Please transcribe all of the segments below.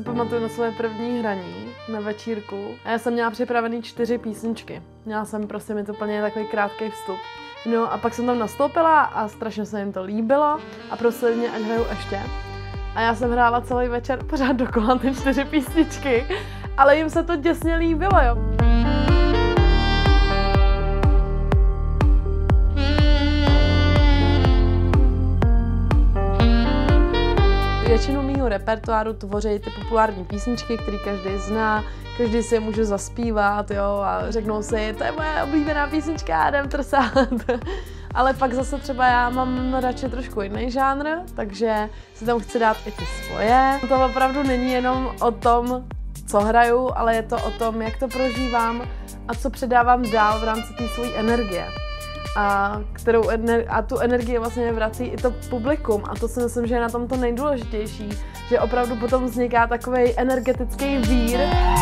si pamatuju na své první hraní na večírku a já jsem měla připravený 4 písničky. Měla jsem prostě mi to úplně takový krátký vstup. No a pak jsem tam nastoupila a strašně se jim to líbilo a prosili mě, ať hraju ještě. A já jsem hrála celý večer pořád dokola ty 4 písničky, ale jim se to děsně líbilo, jo. Většinu mýho repertoáru tvoří ty populární písničky, které každý zná, každý si je může zaspívat, jo, a řeknou si, to je moje oblíbená písnička, jdem trsat. Ale pak zase třeba já mám radši trošku jiný žánr, takže si tam chci dát i ty svoje. To opravdu není jenom o tom, co hraju, ale je to o tom, jak to prožívám a co předávám dál v rámci té své energie. A tu energii vlastně vrací i to publikum a to si myslím, že je na tom to nejdůležitější, že opravdu potom vzniká takový energetický vír.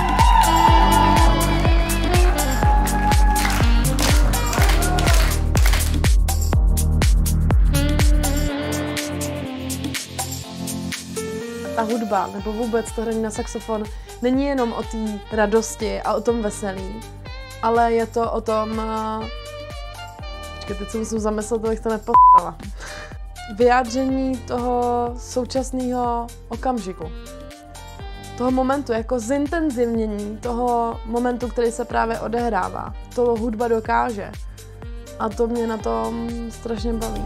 Ta hudba nebo vůbec to hraní na saxofon není jenom o té radosti a o tom veselí, ale je to o tom... Teď se musím zamyslet, abych to nepostala. Vyjádření toho současného okamžiku. Toho momentu, jako zintenzivnění toho momentu, který se právě odehrává. To hudba dokáže. A to mě na tom strašně baví.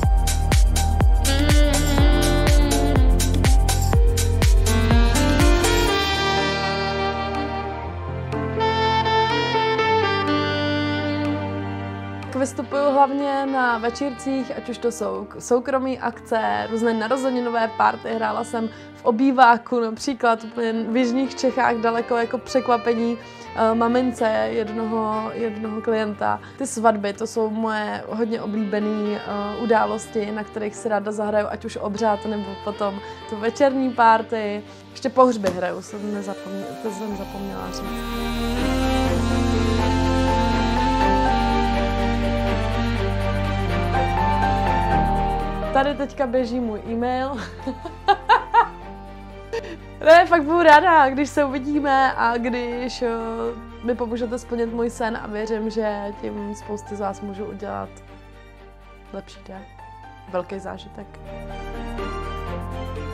Vystupuju hlavně na večírcích, ať už to jsou soukromé akce, různé narozeninové party. Hrála jsem v obýváku například v jižních Čechách daleko jako překvapení mamince jednoho klienta. Ty svatby, to jsou moje hodně oblíbené události, na kterých si ráda zahraju, ať už obřád nebo potom tu večerní party. Ještě pohřby hraju, to jsem zapomněla říct. Tady teďka běží můj e-mail. Ne, fakt budu ráda, když se uvidíme a když mi pomůžete splnit můj sen a věřím, že tím spousty z vás můžu udělat lepší den. Velký zážitek.